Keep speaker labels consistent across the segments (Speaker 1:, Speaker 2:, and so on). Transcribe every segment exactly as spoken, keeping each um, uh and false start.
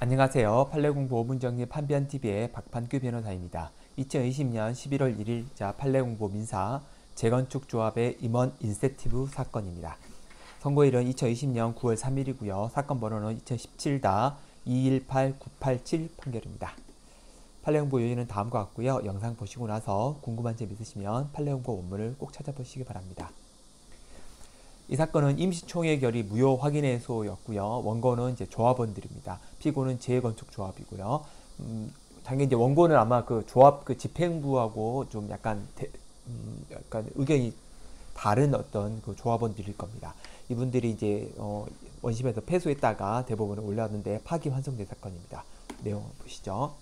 Speaker 1: 안녕하세요. 판례공부 오 분 정리 판변티비의 박판규 변호사입니다. 이천이십 년 십일월 일일자 판례공부 민사 재건축 조합의 임원 인센티브 사건입니다. 선고일은 이천이십 년 구월 삼일이고요. 사건 번호는 이천십칠 이일팔 구팔칠 판결입니다. 판례공부 요인은 다음과 같고요. 영상 보시고 나서 궁금한 점 있으시면 판례공부 원문을 꼭 찾아보시기 바랍니다. 이 사건은 임시총회결의 무효 확인해소였고요. 원고는 이제 조합원들입니다. 피고는 재건축조합이고요. 음, 당연히 이제 원고는 아마 그 조합 그 집행부하고 좀 약간 대, 음, 약간 의견이 다른 어떤 그 조합원들일 겁니다. 이분들이 이제 어, 원심에서 패소했다가 대법원에 올라왔는데 파기환송된 사건입니다. 내용 보시죠.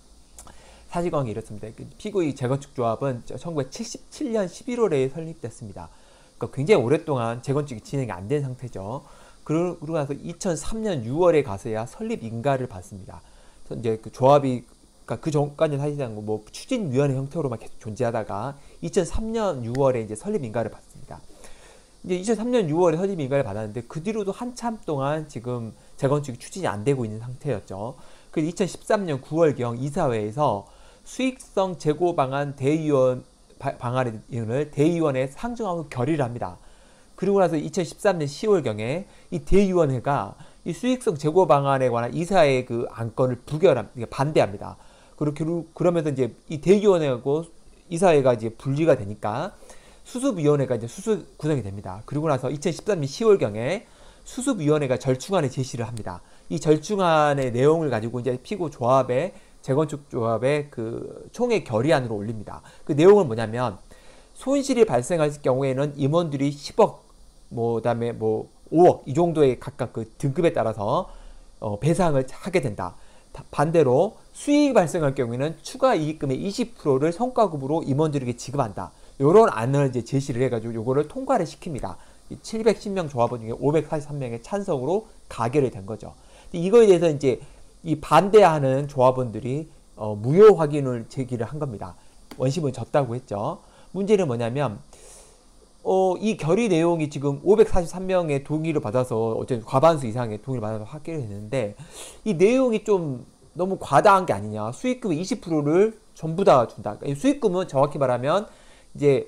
Speaker 1: 사실관계 이렇습니다. 피고의 재건축조합은 천구백칠십칠 년 십일월에 설립됐습니다. 그러니까 굉장히 오랫동안 재건축이 진행이 안 된 상태죠. 그러고 나서 이천삼 년 유월에 가서야 설립 인가를 받습니다. 이제 그 조합이 그러니까 그 전까지는 사실상 뭐 추진위원회 형태로만 계속 존재하다가 이천삼 년 유월에 이제 설립 인가를 받습니다. 이제 이천삼 년 유월에 설립 인가를 받았는데 그 뒤로도 한참 동안 지금 재건축이 추진이 안 되고 있는 상태였죠. 그래서 이천십삼 년 구월경 이사회에서 수익성 재고 방안 대의원 방안을 대의원에 상정하고 결의를 합니다. 그리고 나서 이천십삼 년 시월경에 이 대의원회가 이 수익성 재고 방안에 관한 이사의 그 안건을 부결함, 반대합니다. 그리고 그러면서 이제 이 대의원회하고 이사회가 이제 분리가 되니까 수습위원회가 이제 수습 구성이 됩니다. 그리고 나서 이천십삼 년 시월경에 수습위원회가 절충안을 제시를 합니다. 이 절충안의 내용을 가지고 이제 피고 조합에 재건축 조합의 그 총회 결의안으로 올립니다. 그 내용은 뭐냐면 손실이 발생할 경우에는 임원들이 십억, 뭐 그다음에 뭐 오억 이 정도의 각각 그 등급에 따라서 어, 배상을 하게 된다. 반대로 수익이 발생할 경우에는 추가 이익금의 이십 퍼센트를 성과급으로 임원들에게 지급한다. 이런 안을 이제 제시를 해가지고 요거를 통과를 시킵니다. 칠백십 명 조합원 중에 오백사십삼 명의 찬성으로 가결이 된 거죠. 이거에 대해서 이제 이 반대하는 조합원들이 어, 무효 확인을 제기를 한 겁니다. 원심은 졌다고 했죠. 문제는 뭐냐면 어, 이 결의 내용이 지금 오백사십삼 명의 동의를 받아서 어쨌든 과반수 이상의 동의를 받아서 확결이 됐는데 이 내용이 좀 너무 과다한 게 아니냐. 수익금의 이십 퍼센트를 전부 다 준다. 수익금은 정확히 말하면 이제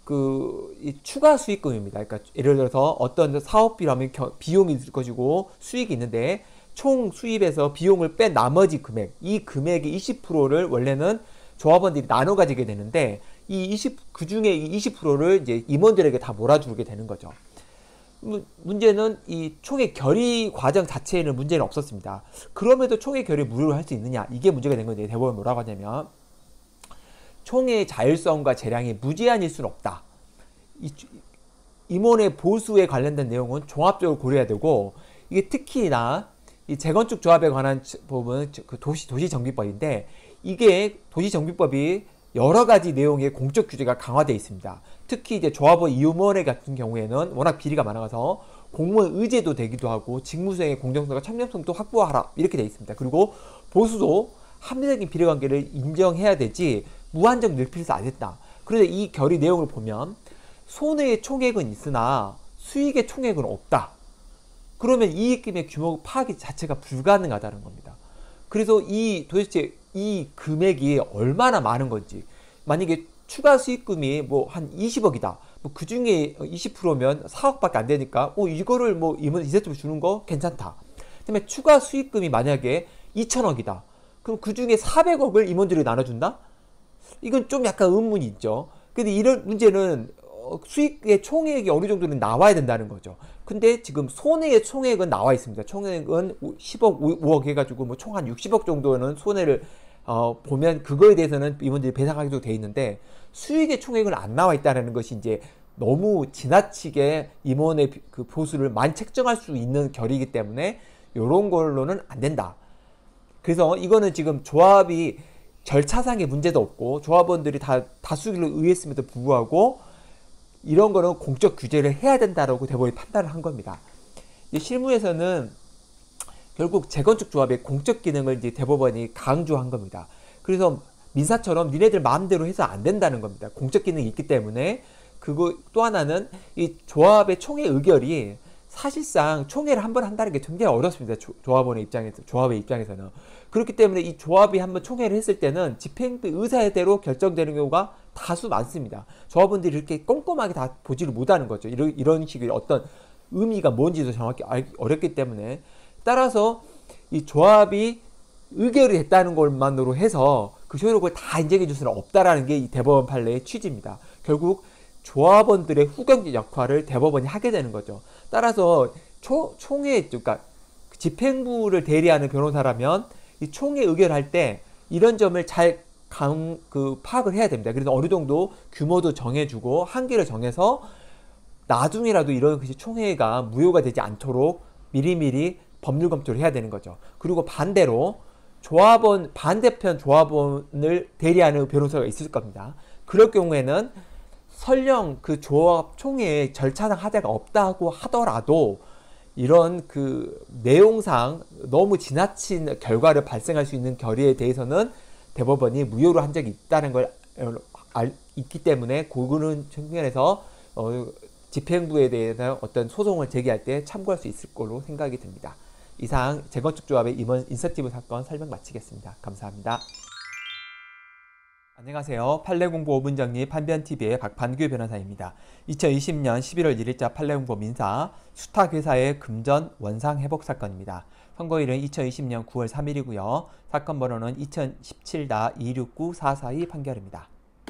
Speaker 1: 그 이 추가 수익금입니다. 그러니까 예를 들어서 어떤 사업비라면 비용이 있을 것이고 수익이 있는데 총 수입에서 비용을 뺀 나머지 금액, 이 금액의 이십 퍼센트를 원래는 조합원들이 나눠 가지게 되는데 이 이십, 그 중에 이 이십 퍼센트를 이제 임원들에게 다 몰아주게 되는 거죠. 문제는 이 총회 결의 과정 자체에는 문제는 없었습니다. 그럼에도 총회 결의 무효를 할 수 있느냐, 이게 문제가 된 건데 대법원이 뭐라고 하냐면 총회의 자율성과 재량이 무제한일 수는 없다. 이, 임원의 보수에 관련된 내용은 종합적으로 고려해야 되고 이게 특히나 이 재건축 조합에 관한 법은 그 도시, 도시정비법인데 이게 도시정비법이 여러 가지 내용의 공적 규제가 강화되어 있습니다. 특히 이제 조합원 임원회 같은 경우에는 워낙 비리가 많아서 공무원 의제도 되기도 하고 직무수행의 공정성과 청렴성도 확보하라 이렇게 되어 있습니다. 그리고 보수도 합리적인 비례관계를 인정해야 되지 무한정 넓힐 수 안 했다. 그런데 이 결의 내용을 보면 손해의 총액은 있으나 수익의 총액은 없다. 그러면 이익금의 규모 파악 자체가 불가능하다는 겁니다. 그래서 이 도대체 이 금액이 얼마나 많은 건지, 만약에 추가 수익금이 뭐 한 이십억이다. 뭐 그 중에 이십 퍼센트면 사억밖에 안 되니까 어 이거를 뭐 임원 인센티브 주는 거 괜찮다. 그다음에 추가 수익금이 만약에 이천억이다. 그럼 그 중에 사백억을 임원들이 나눠준다? 이건 좀 약간 의문이 있죠. 근데 이런 문제는 수익의 총액이 어느 정도는 나와야 된다는 거죠. 근데 지금 손해의 총액은 나와 있습니다. 총액은 십억, 오억 해가지고 뭐 총 한 육십억 정도는 손해를 어, 보면 그거에 대해서는 임원들이 배상하기도 돼 있는데 수익의 총액은 안 나와 있다는 것이 이제 너무 지나치게 임원의 그 보수를 많이 책정할 수 있는 결의이기 때문에 이런 걸로는 안 된다. 그래서 이거는 지금 조합이 절차상의 문제도 없고 조합원들이 다 다수결로 의했음에도 불구하고 이런 거는 공적 규제를 해야 된다라고 대법원이 판단을 한 겁니다. 이제 실무에서는 결국 재건축 조합의 공적 기능을 이제 대법원이 강조한 겁니다. 그래서 민사처럼 니네들 마음대로 해서 안 된다는 겁니다. 공적 기능이 있기 때문에. 그거 또 하나는 이 조합의 총회 의결이 사실상 총회를 한번 한다는 게 굉장히 어렵습니다. 조, 조합원의 입장에서, 조합의 입장에서는. 그렇기 때문에 이 조합이 한번 총회를 했을 때는 집행부 의사대로 결정되는 경우가 다수 많습니다. 조합원들이 이렇게 꼼꼼하게 다 보지를 못하는 거죠. 이런, 이런 식의 어떤 의미가 뭔지도 정확히 알기 어렵기 때문에. 따라서 이 조합이 의결이 됐다는 것만으로 해서 그 효력을 다 인정해 줄 수는 없다라는 게 이 대법원 판례의 취지입니다. 결국 조합원들의 후견적 역할을 대법원이 하게 되는 거죠. 따라서 초, 총회, 그러니까 집행부를 대리하는 변호사라면 이 총회 의결할 때 이런 점을 잘 강, 그 파악을 해야 됩니다. 그래서 어느 정도 규모도 정해주고 한계를 정해서 나중에라도 이런 총회가 무효가 되지 않도록 미리미리 법률 검토를 해야 되는 거죠. 그리고 반대로 조합원, 반대편 조합원을 대리하는 변호사가 있을 겁니다. 그럴 경우에는 설령 그 조합 총회에 절차상 하자가 없다고 하더라도 이런 그 내용상 너무 지나친 결과를 발생할 수 있는 결의에 대해서는 대법원이 무효로 한 적이 있다는 걸 알, 있기 때문에 그거는 측면에서 어, 집행부에 대해서 어떤 소송을 제기할 때 참고할 수 있을 걸로 생각이 듭니다. 이상 재건축조합의 임원 인센티브 사건 설명 마치겠습니다. 감사합니다. 안녕하세요. 판례공부 오 분 정리 판변티비의 박판규 변호사입니다. 이천이십 년 십일월 일일자 판례공부 민사 수탁회사의 금전 원상회복 사건입니다. 선고일은 이천이십 년 구월 삼일이고요. 사건 번호는 이천십칠 이육구 사사이 판결입니다.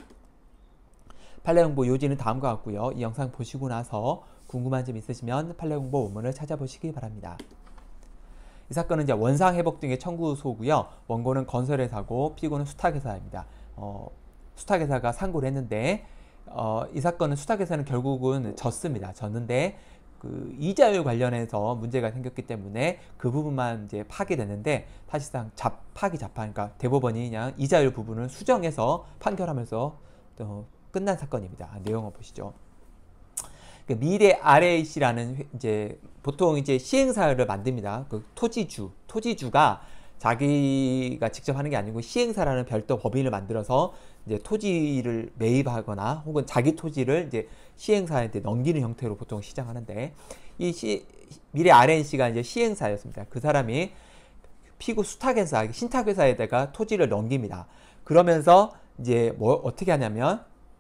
Speaker 1: 판례공부 요지는 다음과 같고요. 이 영상 보시고 나서 궁금한 점 있으시면 판례공부 원문을 찾아보시기 바랍니다. 이 사건은 이제 원상회복 등의 청구소고요. 원고는 건설회사고 피고는 수탁회사입니다. 어, 수탁회사가 상고를 했는데 어, 이 사건은 수탁회사는 결국은 졌습니다. 졌는데 그 이자율 관련해서 문제가 생겼기 때문에 그 부분만 이제 파기됐는데 사실상 잡, 파기 잡판, 그러니까 대법원이 그냥 이자율 부분을 수정해서 판결하면서 또 끝난 사건입니다. 내용을 보시죠. 그 미래 알에이씨라는 이제 보통 이제 시행사를 만듭니다. 그 토지주, 토지주가 자기가 직접 하는 게 아니고 시행사라는 별도 법인을 만들어서 이제 토지를 매입하거나 혹은 자기 토지를 이제 시행사한테 넘기는 형태로 보통 시작하는데 이 시, 미래 알엔씨가 이제 시행사였습니다. 그 사람이 피고 수탁회사, 신탁회사에다가 토지를 넘깁니다. 그러면서 이제 뭐 어떻게 하냐면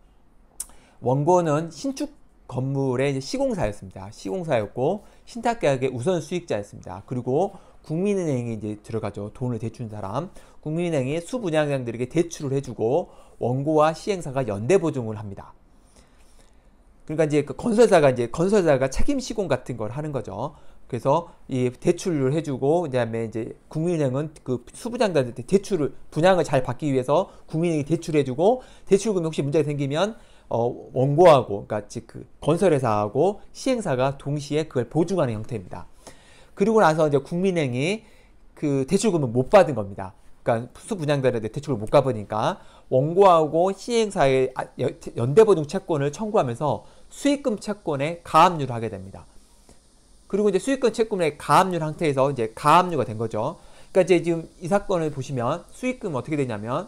Speaker 1: 원고는 신축 건물의 이제 시공사였습니다. 시공사였고 신탁계약의 우선 수익자였습니다. 그리고 국민은행이 이제 들어가죠. 돈을 대준 사람. 국민은행이 수분양장들에게 대출을 해주고 원고와 시행사가 연대 보증을 합니다. 그러니까 이제 그 건설사가 이제 건설사가 책임 시공 같은 걸 하는 거죠. 그래서 이 대출을 해주고 그다음에 이제 국민은행은 그 수분양자한테 대출을 분양을 잘 받기 위해서 국민은행이 대출해주고 대출금이 혹시 문제가 생기면 어, 원고하고 그러니까 즉 그 건설회사하고 시행사가 동시에 그걸 보증하는 형태입니다. 그리고 나서 이제 국민은행이 그 대출금을 못 받은 겁니다. 그러니까 수분양자한테 대출을 못 갚으니까 원고하고 시행사의 연대보증 채권을 청구하면서 수익금 채권에 가압류를 하게 됩니다. 그리고 이제 수익금 채권에 가압류 상태에서 이제 가압류가 된 거죠. 그러니까 이제 지금 이 사건을 보시면 수익금 어떻게 되냐면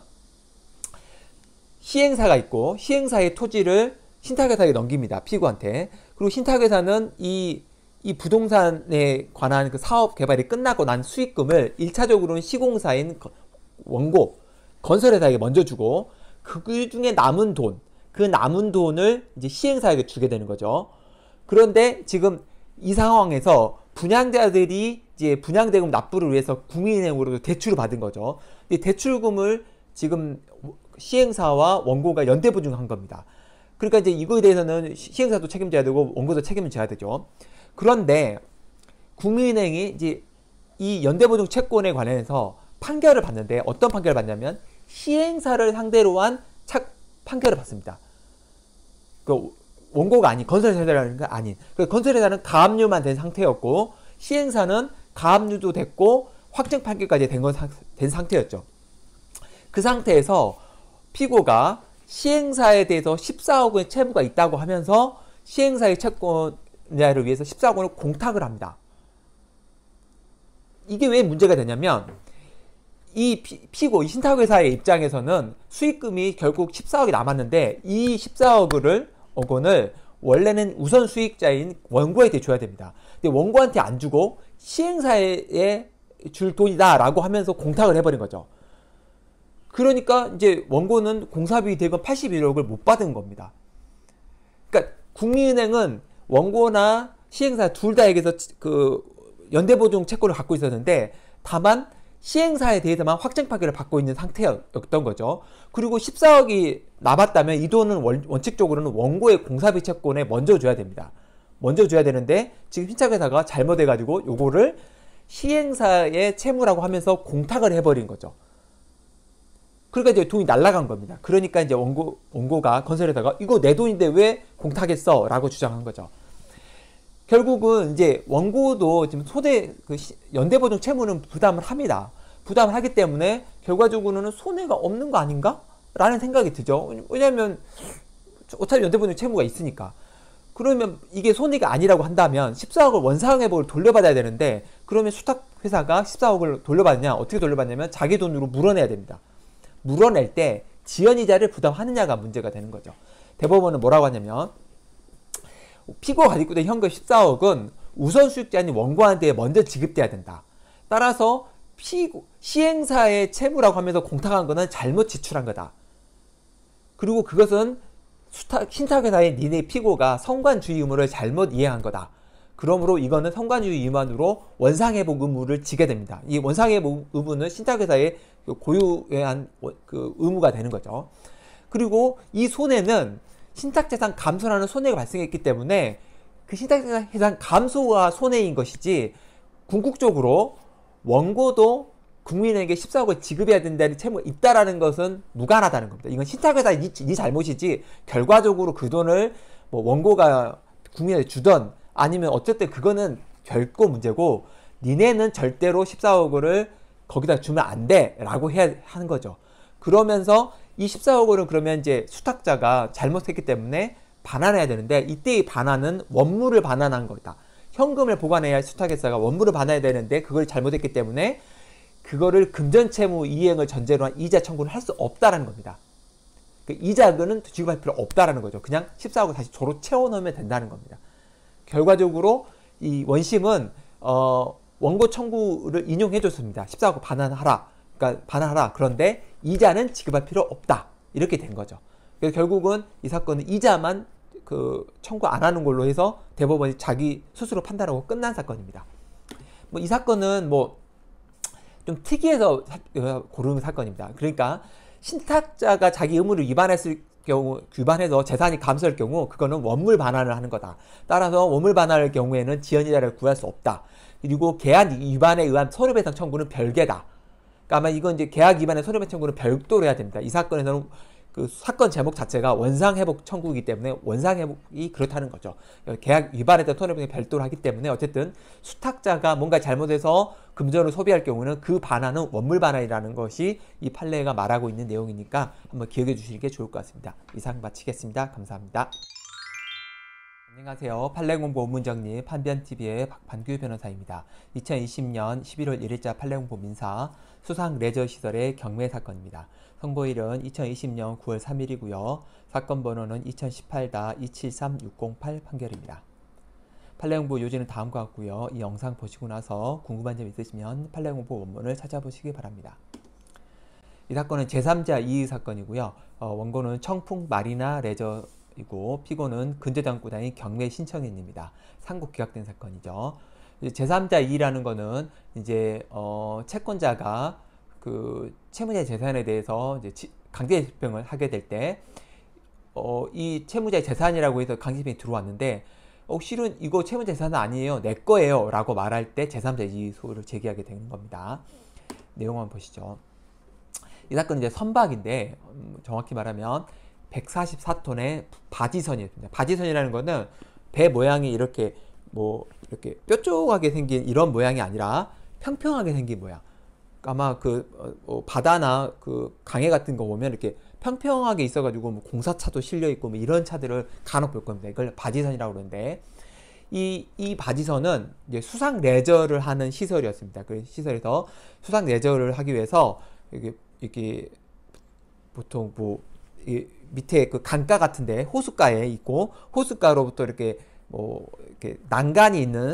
Speaker 1: 시행사가 있고 시행사의 토지를 신탁회사에 넘깁니다. 피고한테. 그리고 신탁회사는 이 이 부동산에 관한 그 사업 개발이 끝나고 난 수익금을 일 차적으로는 시공사인 원고, 건설회사에게 먼저 주고 그 중에 남은 돈, 그 남은 돈을 이제 시행사에게 주게 되는 거죠. 그런데 지금 이 상황에서 분양자들이 이제 분양대금 납부를 위해서 국민은행으로 대출을 받은 거죠. 이 대출금을 지금 시행사와 원고가 연대보증한 겁니다. 그러니까 이제 이거에 대해서는 시행사도 책임져야 되고 원고도 책임을 져야 되죠. 그런데 국민은행이 이제 이 연대보증 채권에 관해서 판결을 받는데 어떤 판결을 받냐면 시행사를 상대로 한 착, 판결을 받습니다. 그 원고가 아닌 건설회사라는 게 아닌 그 건설회사는 가압류만 된 상태였고 시행사는 가압류도 됐고 확정 판결까지 된, 건, 된 상태였죠. 그 상태에서 피고가 시행사에 대해서 십사억 원의 채무가 있다고 하면서 시행사의 채권을 위해서 십사억 원을 공탁을 합니다. 이게 왜 문제가 되냐면 이 피고, 이 신탁회사의 입장에서는 수익금이 결국 십사억이 남았는데 이 십사억 원을 원래는 우선 수익자인 원고에 대줘야 됩니다. 근데 근데 원고한테 안 주고 시행사에 줄 돈이다라고 하면서 공탁을 해버린 거죠. 그러니까 이제 원고는 공사비 대금 팔십일억을 못 받은 겁니다. 그러니까 국민은행은 원고나 시행사 둘 다에게서 그 연대보증 채권을 갖고 있었는데 다만 시행사에 대해서만 확정 판결을 받고 있는 상태였던 거죠. 그리고 십사억이 남았다면 이 돈은 원, 원칙적으로는 원고의 공사비 채권에 먼저 줘야 됩니다. 먼저 줘야 되는데 지금 신탁회사가 잘못해가지고 요거를 시행사의 채무라고 하면서 공탁을 해버린 거죠. 그러니까 이제 돈이 날아간 겁니다. 그러니까 이제 원고, 원고가 건설회사가 이거 내 돈인데 왜 공탁했어? 라고 주장한 거죠. 결국은 이제 원고도 지금 소대, 그 연대보증 채무는 부담을 합니다. 부담을 하기 때문에 결과적으로는 손해가 없는 거 아닌가? 라는 생각이 들죠. 왜냐면 어차피 연대보증 채무가 있으니까. 그러면 이게 손해가 아니라고 한다면 십사억을 원상회복을 돌려받아야 되는데 그러면 수탁회사가 십사억을 돌려받느냐? 어떻게 돌려받냐면 자기 돈으로 물어내야 됩니다. 물어낼 때 지연이자를 부담하느냐가 문제가 되는 거죠. 대법원은 뭐라고 하냐면 피고가 가지고 있는 현금 십사억은 우선수익자인 원고한테 먼저 지급돼야 된다. 따라서 피고, 시행사의 채무라고 하면서 공탁한 거는 잘못 지출한 거다. 그리고 그것은 수탁, 신탁회사의 니네 피고가 성관주의 의무를 잘못 이해한 거다. 그러므로 이거는 성관주의 위반으로 원상회복 의무를 지게 됩니다. 이 원상회복 의무는 신탁회사의 고유한 그 의무가 되는 거죠. 그리고 이 손해는 신탁재산 감소라는 손해가 발생했기 때문에 그 신탁재산 감소가 손해인 것이지 궁극적으로 원고도 국민에게 십사억을 지급해야 된다는 채무가 있다라는 것은 무관하다는 겁니다. 이건 신탁회사의 네, 네 잘못이지 결과적으로 그 돈을 뭐 원고가 국민에게 주던 아니면 어쨌든 그거는 결코 문제고 니네는 절대로 십사억을 거기다 주면 안 돼 라고 해야 하는 거죠. 그러면서 이 십사억을 그러면 이제 수탁자가 잘못했기 때문에 반환해야 되는데 이때의 반환은 원물을 반환한 거다. 현금을 보관해야 할 수탁회사가 원물을 반환해야 되는데 그걸 잘못했기 때문에 그거를 금전채무 이행을 전제로 한 이자 청구를 할 수 없다라는 겁니다. 그 이자는 지급할 필요 없다라는 거죠. 그냥 십사억을 다시 조로 채워넣으면 된다는 겁니다. 결과적으로 이 원심은 어, 원고 청구를 인용해줬습니다. 십사억 반환하라. 그러니까 반환하라. 그런데 이자는 지급할 필요 없다. 이렇게 된 거죠. 그래서 결국은 이 사건은 이자만 그 청구 안 하는 걸로 해서 대법원이 자기 스스로 판단하고 끝난 사건입니다. 뭐 이 사건은 뭐 좀 특이해서 고르는 사건입니다. 그러니까 신탁자가 자기 의무를 위반했을 경우, 위반해서 재산이 감소할 경우 그거는 원물 반환을 하는 거다. 따라서 원물 반환할 경우에는 지연이자를 구할 수 없다. 그리고 계약 위반에 의한 손해배상 청구는 별개다. 그러니까 아마 이건 이제 계약 위반의 손해배상 청구는 별도로 해야 됩니다. 이 사건에서는 그 사건 제목 자체가 원상회복 청구이기 때문에 원상회복이 그렇다는 거죠. 계약 위반에 대한 손해배상이 별도로 하기 때문에 어쨌든 수탁자가 뭔가 잘못해서 금전을 소비할 경우는 그 반환은 원물 반환이라는 것이 이 판례가 말하고 있는 내용이니까 한번 기억해 주시는 게 좋을 것 같습니다. 이상 마치겠습니다. 감사합니다. 안녕하세요. 판례공부 원문정리 판변티비의 박판규 변호사입니다. 이천이십년 십일월 일일자 판례공부 민사 수상 레저시설의 경매 사건입니다. 선고일은 이천이십년 구월 삼일이고요. 사건 번호는 이천십팔 이칠삼육공팔 판결입니다. 판례공부 요지는 다음과 같고요. 이 영상 보시고 나서 궁금한 점 있으시면 판례공부 원문을 찾아보시기 바랍니다. 이 사건은 제삼자 이의 사건이고요. 어, 원고는 청풍 마리나 레저 이고 피고는 근저당구단의 경매 신청인입니다. 상고 기각된 사건이죠. 제삼자 이의라는 거는 이제 어 채권자가 그 채무자의 재산에 대해서 이제 강제 집행을 하게 될 때 어 이 채무자의 재산이라고 해서 강제 집행이 들어왔는데 어 실은 이거 채무자 재산은 아니에요. 내 거예요. 라고 말할 때 제삼자 이의 소를 제기하게 되는 겁니다. 내용 한번 보시죠. 이 사건은 이제 선박인데 음, 정확히 말하면 백사십사 톤의 바지선이었습니다. 바지선이라는 거는 배 모양이 이렇게 뭐 이렇게 뾰족하게 생긴 이런 모양이 아니라 평평하게 생긴 모양. 아마 그 어, 바다나 그 강해 같은 거 보면 이렇게 평평하게 있어가지고 뭐 공사차도 실려 있고 뭐 이런 차들을 간혹 볼 겁니다. 이걸 바지선이라고 그러는데 이, 이 바지선은 이제 수상 레저를 하는 시설이었습니다. 그 시설에서 수상 레저를 하기 위해서 이게 이게 보통 뭐 이 밑에 그 강가 같은데 호숫가에 있고 호숫가로부터 이렇게 뭐 이렇게 난간이 있는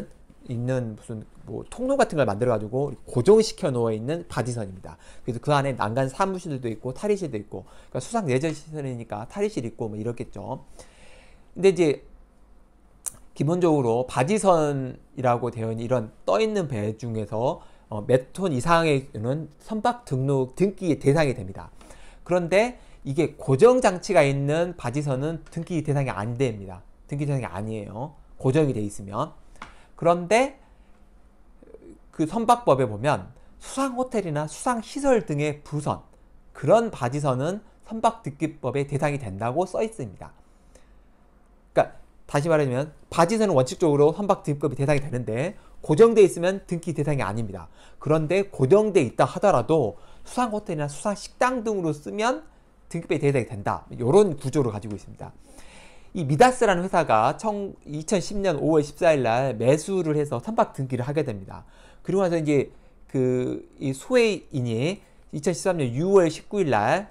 Speaker 1: 있는 무슨 뭐 통로 같은 걸 만들어 가지고 고정시켜 놓아 있는 바지선입니다. 그래서 그 안에 난간 사무실도 있고 탈의실도 있고, 그러니까 수상 내전 시설이니까 탈의실 있고 뭐 이렇겠죠. 근데 이제 기본적으로 바지선이라고 되어 있는 이런 떠 있는 배 중에서 어, 몇 톤 이상의는 선박 등록 등기 대상이 됩니다. 그런데 이게 고정 장치가 있는 바지선은 등기 대상이 안 됩니다. 등기 대상이 아니에요. 고정이 돼 있으면. 그런데 그 선박법에 보면 수상호텔이나 수상시설 등의 부선, 그런 바지선은 선박등기법의 대상이 된다고 써 있습니다. 그러니까 다시 말하면 바지선은 원칙적으로 선박등기법이 대상이 되는데 고정돼 있으면 등기 대상이 아닙니다. 그런데 고정돼 있다 하더라도 수상호텔이나 수상식당 등으로 쓰면 등기법의 대상이 된다. 이런 구조를 가지고 있습니다. 이 미다스라는 회사가 이천십 년 오월 십사일 날 매수를 해서 선박 등기를 하게 됩니다. 그리고 나서 이제 그 이 소해인이 이천십삼 년 유월 십구일 날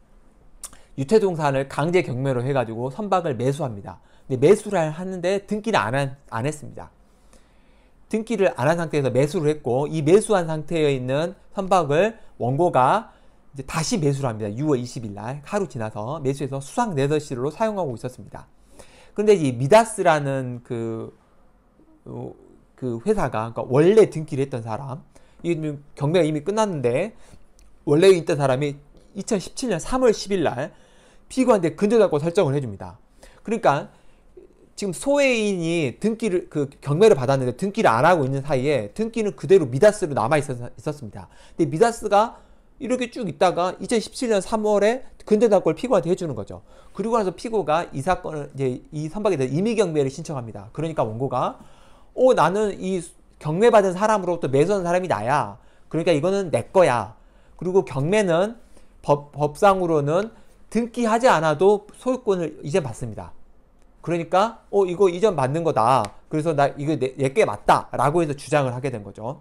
Speaker 1: 유태동산을 강제 경매로 해가지고 선박을 매수합니다. 근데 매수를 하는데 등기를 안, 한, 안 했습니다. 등기를 안 한 상태에서 매수를 했고, 이 매수한 상태에 있는 선박을 원고가 이제 다시 매수를 합니다. 유월 이십일 날 하루 지나서 매수해서 수상 내더시로 사용하고 있었습니다. 그런데 이 미다스라는 그, 어, 그 회사가, 그러니까 원래 등기를 했던 사람, 이 경매가 이미 끝났는데 원래 있던 사람이 이천십칠 년 삼월 십일 날 피고한테 근저당권 설정을 해줍니다. 그러니까 지금 소해인이 등기를 그 경매를 받았는데 등기를 안 하고 있는 사이에 등기는 그대로 미다스로 남아 있었, 있었습니다. 근데 미다스가 이렇게 쭉 있다가 이천십칠 년 삼월에 근저당권을 피고한테 해주는 거죠. 그리고 나서 피고가 이 사건을 이제 이 선박에 대해 임의 경매를 신청합니다. 그러니까 원고가 어 나는 이 경매받은 사람으로부터 매수한 사람이 나야. 그러니까 이거는 내 거야. 그리고 경매는 법, 법상으로는 등기하지 않아도 소유권을 이제 받습니다. 그러니까 어 이거 이전 받는 거다. 그래서 나 이거 내게 맞다 라고 해서 주장을 하게 된 거죠.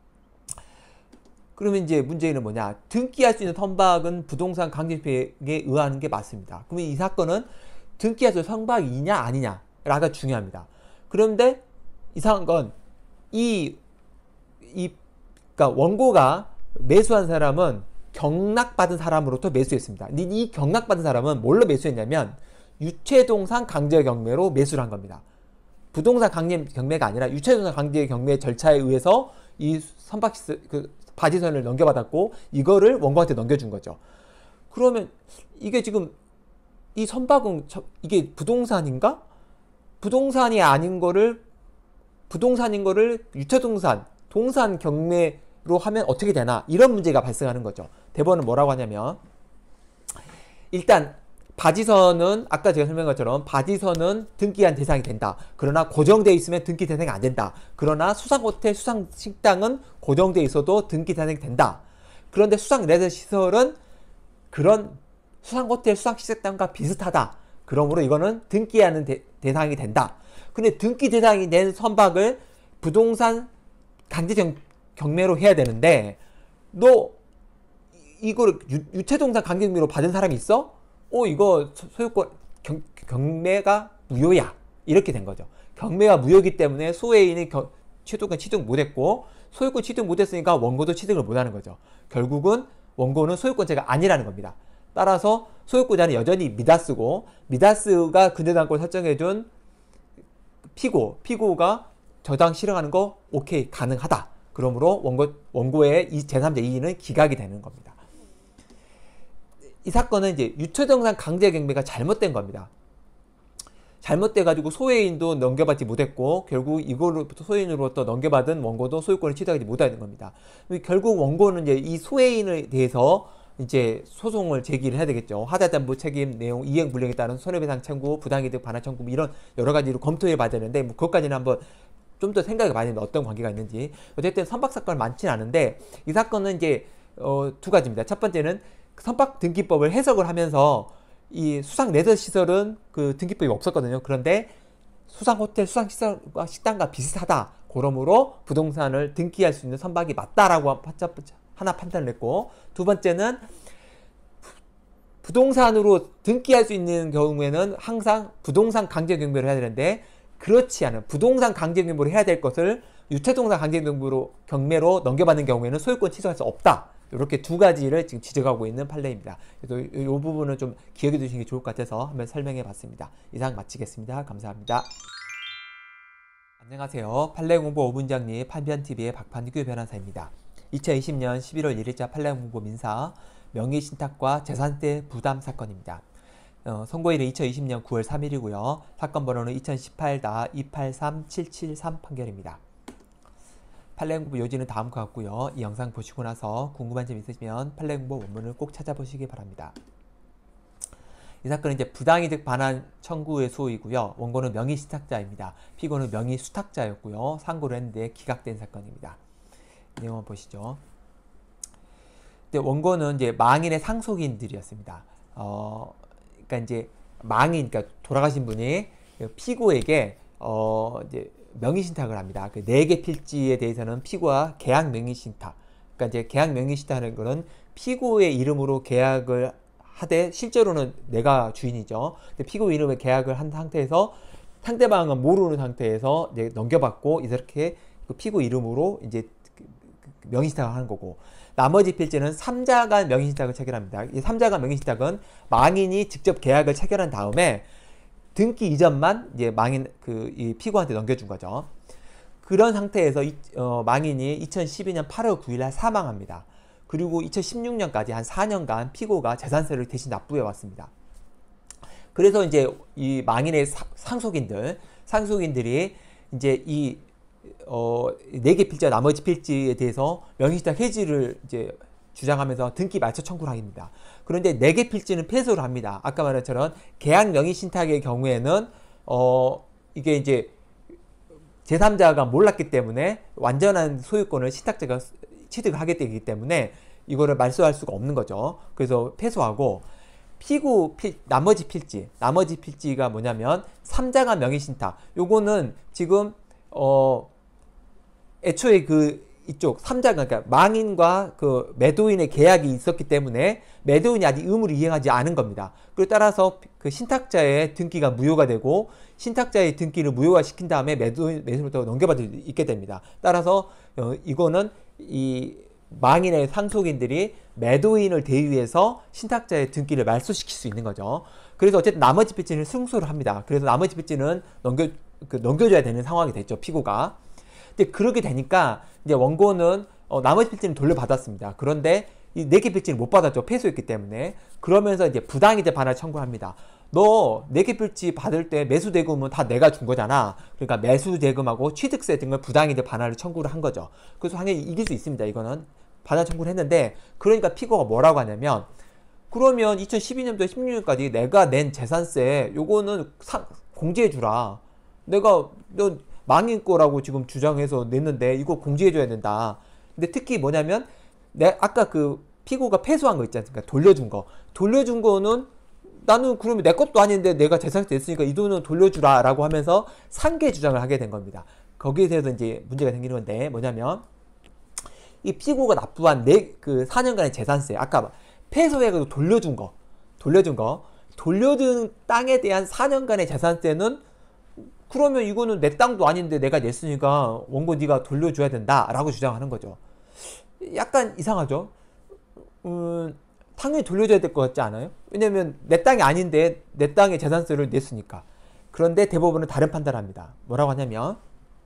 Speaker 1: 그러면 이제 문제는 뭐냐, 등기할 수 있는 선박은 부동산 강제표에 의하는 게 맞습니다. 그러면 이 사건은 등기할 수 있는 선박이냐 아니냐라가 중요합니다. 그런데 이상한 건 이 이 그러니까 원고가 매수한 사람은 경락받은 사람으로부터 매수했습니다. 근데 이 경락받은 사람은 뭘로 매수했냐면 유체동산 강제경매로 매수를 한 겁니다. 부동산 강제 경매가 아니라 유체동산 강제 경매 절차에 의해서 이 선박 그 바지선을 넘겨받았고 이거를 원고한테 넘겨준 거죠. 그러면 이게 지금 이 선박은 저, 이게 부동산인가? 부동산이 아닌 거를 부동산인 거를 유체동산, 동산 경매로 하면 어떻게 되나? 이런 문제가 발생하는 거죠. 대법원은 뭐라고 하냐면 일단 바지선은 아까 제가 설명한 것처럼 바지선은 등기한 대상이 된다. 그러나 고정되어 있으면 등기 대상이 안 된다. 그러나 수상호텔, 수상식당은 고정되어 있어도 등기 대상이 된다. 그런데 수상레저시설은 그런 수상호텔, 수상식당과 비슷하다. 그러므로 이거는 등기하는 대, 대상이 된다. 근데 등기 대상이 된 선박을 부동산 강제 경매로 해야 되는데 너 이거를 유, 유체동산 강제 경매로 받은 사람이 있어? 어 이거 소유권 경, 경매가 무효야 이렇게 된 거죠. 경매가 무효이기 때문에 소해인이 겨, 취득은 취득 못했고 소유권 취득 못했으니까 원고도 취득을 못하는 거죠. 결국은 원고는 소유권자가 아니라는 겁니다. 따라서 소유권자는 여전히 미다스고 미다스가 근저당권 설정해준 피고 피고가 저당 실행하는 거 오케이 가능하다. 그러므로 원고 원고의 이 제삼자 이의는 기각이 되는 겁니다. 이 사건은 이제 유체동산 강제 경매가 잘못된 겁니다. 잘못돼가지고 소해인도 넘겨받지 못했고 결국 이거로부터 소해인으로부터 넘겨받은 원고도 소유권을 취득하지 못하는 겁니다. 결국 원고는 이제 이 소해인에 대해서 이제 소송을 제기를 해야 되겠죠. 하자담보 책임 내용 이행 불능에 따른 손해배상 청구, 부당이득 반환 청구 이런 여러 가지로 검토해 봐야 되는데 뭐 그것까지는 한번 좀 더 생각해 봐야 되는데 어떤 관계가 있는지. 어쨌든 선박 사건 많지는 않은데 이 사건은 이제 어, 두 가지입니다. 첫 번째는 선박 등기법을 해석을 하면서 이 수상 레저 시설은 그 등기법이 없었거든요. 그런데 수상 호텔, 수상 시설과 식당과 비슷하다. 그러므로 부동산을 등기할 수 있는 선박이 맞다라고 하나 판단을 했고, 두 번째는 부동산으로 등기할 수 있는 경우에는 항상 부동산 강제 경매를 해야 되는데 그렇지 않은 부동산 강제 경매를 해야 될 것을 유체동사 강제동부로 경매로 넘겨받는 경우에는 소유권 취소할 수 없다. 이렇게 두 가지를 지금 지적하고 있는 판례입니다. 그래서 이 부분은 좀 기억해 두시는 게 좋을 것 같아서 한번 설명해 봤습니다. 이상 마치겠습니다. 감사합니다. 안녕하세요. 판례 공부 오 분 정리 판변티비의 박판규 변호사입니다. 이천이십 년 십일월 일일자 판례 공부 민사 명의신탁과 재산세 부담 사건입니다. 어, 선고일은 이천이십 년 구월 삼일이고요. 사건 번호는 이천십팔 이팔삼 칠칠삼 판결입니다. 판례 공부 요지는 다음과 같고요. 이 영상 보시고 나서 궁금한 점 있으시면 판례 공부 원문을 꼭 찾아보시기 바랍니다. 이 사건은 이제 부당이득 반환 청구의 소이고요. 원고는 명의신탁자입니다. 피고는 명의수탁자였고요. 상고를 했는데 기각된 사건입니다. 내용 한번 보시죠. 근데 원고는 이제 망인의 상속인들이었습니다. 어, 그러니까 이제 망인, 그러니까 돌아가신 분이 피고에게 어, 이제 명의신탁을 합니다. 그 네 개 필지에 대해서는 피고와 계약 명의신탁. 그러니까 이제 계약 명의신탁하는 거는 피고의 이름으로 계약을 하되 실제로는 내가 주인이죠. 근데 피고 이름에 계약을 한 상태에서 상대방은 모르는 상태에서 이제 넘겨받고 이렇게 그 피고 이름으로 이제 명의신탁을 하는 거고, 나머지 필지는 삼자 간 명의신탁을 체결합니다. 이 삼자 간 명의신탁은 망인이 직접 계약을 체결한 다음에 등기 이전만 이제 망인 그 이 피고한테 넘겨준 거죠. 그런 상태에서 이, 어, 망인이 이천십이 년 팔월 구일날 사망합니다. 그리고 이천십육 년까지 한 사 년간 피고가 재산세를 대신 납부해 왔습니다. 그래서 이제 이 망인의 사, 상속인들, 상속인들이 이제 이 어, 네 개 필지와 나머지 필지에 대해서 명의신탁 해지를 이제 주장하면서 등기 말소 청구를 합니다. 그런데 네 개 필지는 패소를 합니다. 아까 말한 것처럼 계약 명의신탁의 경우에는 어, 이게 이제 제삼자가 몰랐기 때문에 완전한 소유권을 신탁자가 취득을 하게 되기 때문에 이거를 말소할 수가 없는 거죠. 그래서 패소하고, 피고 필, 나머지 필지, 나머지 필지가 뭐냐면 삼자간 명의신탁. 요거는 지금 어 애초에 그 이쪽 삼자가, 그러니까 망인과 그 매도인의 계약이 있었기 때문에 매도인이 아직 의무를 이행하지 않은 겁니다. 그에 따라서 그 신탁자의 등기가 무효가 되고, 신탁자의 등기를 무효화시킨 다음에 매도인, 매수부터 넘겨받을 수 있게 됩니다. 따라서 어, 이거는 이 망인의 상속인들이 매도인을 대위해서 신탁자의 등기를 말소시킬 수 있는 거죠. 그래서 어쨌든 나머지 필지는 승소를 합니다. 그래서 나머지 필지는 넘겨, 그 넘겨줘야 되는 상황이 됐죠, 피고가. 근데 그렇게 되니까 이제 원고는 어, 나머지 필지는 돌려받았습니다. 그런데 이 네 개 필지는 못 받았죠, 패소했기 때문에. 그러면서 이제 부당이득 반환 청구합니다. 너 네 개 필지 받을 때 매수대금은 다 내가 준 거잖아. 그러니까 매수대금하고 취득세 등을 부당이득 반환을 청구를 한 거죠. 그래서 당연히 이길 수 있습니다. 이거는 반환 청구를 했는데, 그러니까 피고가 뭐라고 하냐면, 그러면 이천십이 년부터 십육 년까지 내가 낸 재산세 요거는 사, 공제해주라. 내가 너 망인 거라고 지금 주장해서 냈는데 이거 공제해줘야 된다. 근데 특히 뭐냐면, 내 아까 그 피고가 패소한 거 있지 않습니까? 돌려준 거. 돌려준 거는 나는 그러면 내 것도 아닌데 내가 재산세 냈으니까 이 돈은 돌려주라 라고 하면서 상계 주장을 하게 된 겁니다. 거기에 대해서 이제 문제가 생기는 건데, 뭐냐면 이 피고가 납부한 내 그 사 년간의 재산세, 아까 패소해가지고 돌려준 거, 돌려준 거, 돌려준 땅에 대한 사 년간의 재산세는, 그러면 이거는 내 땅도 아닌데 내가 냈으니까 원고 네가 돌려줘야 된다 라고 주장하는 거죠. 약간 이상하죠. 음, 당연히 돌려줘야 될 것 같지 않아요? 왜냐면 내 땅이 아닌데 내 땅에 재산세를 냈으니까. 그런데 대법원은 다른 판단을 합니다. 뭐라고 하냐면,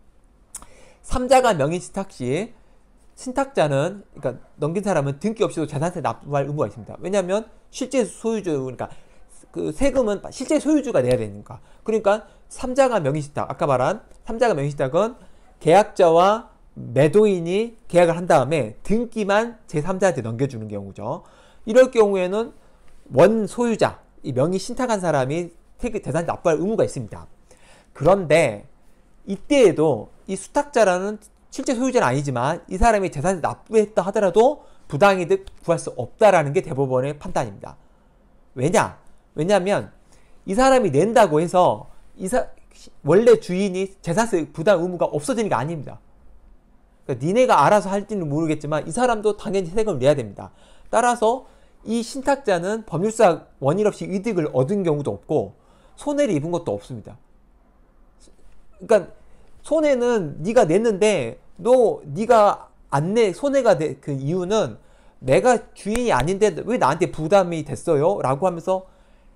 Speaker 1: 삼자가 명의신탁 시 신탁자는, 그러니까 넘긴 사람은 등기 없이도 재산세 납부할 의무가 있습니다. 왜냐하면 실제 소유주, 그러니까 그 세금은 실제 소유주가 내야 되니까. 그러니까 삼자가 명의신탁, 아까 말한 삼자가 명의신탁은 계약자와 매도인이 계약을 한 다음에 등기만 제삼자한테 넘겨주는 경우죠. 이럴 경우에는 원 소유자, 이 명의신탁한 사람이 재산세 납부할 의무가 있습니다. 그런데 이때에도 이 수탁자라는 실제 소유자는 아니지만 이 사람이 재산세 납부했다 하더라도 부당이득 구할 수 없다라는 게 대법원의 판단입니다. 왜냐? 왜냐하면 이 사람이 낸다고 해서 이 사, 원래 주인이 재산세 부담 의무가 없어지는 게 아닙니다. 그러니까 니네가 알아서 할지는 모르겠지만 이 사람도 당연히 세금을 내야 됩니다. 따라서 이 신탁자는 법률상 원인 없이 이득을 얻은 경우도 없고 손해를 입은 것도 없습니다. 그러니까 손해는 네가 냈는데 너 네가 안 내 손해가 된 그 이유는 내가 주인이 아닌데 왜 나한테 부담이 됐어요? 라고 하면서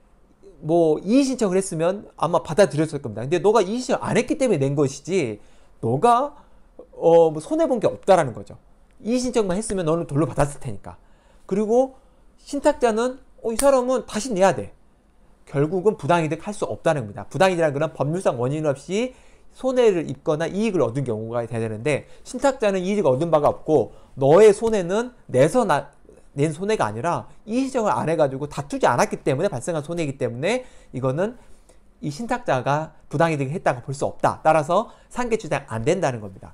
Speaker 1: 뭐 이의 신청을 했으면 아마 받아들였을 겁니다. 근데 너가 이의 신청 안 했기 때문에 낸 것이지 너가 어, 뭐 손해본 게 없다라는 거죠. 이의 신청만 했으면 너는 돌려받았을 테니까. 그리고 신탁자는 어, 이 사람은 다시 내야 돼. 결국은 부당이득 할 수 없다는 겁니다. 부당이득이라는 건 법률상 원인 없이 손해를 입거나 이익을 얻은 경우가 돼야 되는데 신탁자는 이익을 얻은 바가 없고 너의 손해는 내서 나, 낸 손해가 아니라 이의 신청을 안 해가지고 다투지 않았기 때문에 발생한 손해이기 때문에 이거는 이 신탁자가 부당이득을 했다고 볼 수 없다. 따라서 상계주장 안 된다는 겁니다.